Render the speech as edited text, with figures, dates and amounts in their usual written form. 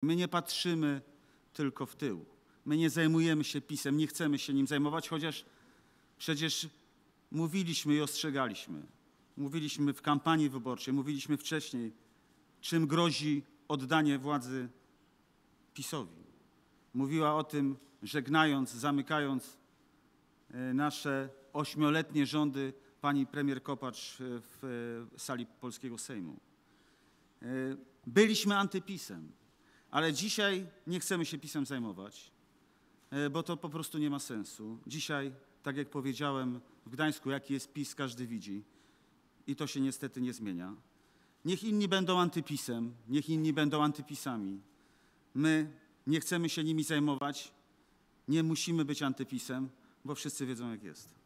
My nie patrzymy tylko w tył. My nie zajmujemy się PiS-em, nie chcemy się nim zajmować, chociaż przecież mówiliśmy i ostrzegaliśmy. Mówiliśmy w kampanii wyborczej, mówiliśmy wcześniej, czym grozi oddanie władzy PiS-owi. Mówiła o tym, żegnając, zamykając nasze 8-letnie rządy, pani premier Kopacz w sali polskiego Sejmu. Byliśmy antypisem, ale dzisiaj nie chcemy się PiS-em zajmować, bo to po prostu nie ma sensu. Dzisiaj, tak jak powiedziałem, w Gdańsku jaki jest PiS, każdy widzi i to się niestety nie zmienia. Niech inni będą antypisem, niech inni będą antypisami. My nie chcemy się nimi zajmować, nie musimy być antypisem, bo wszyscy wiedzą jak jest.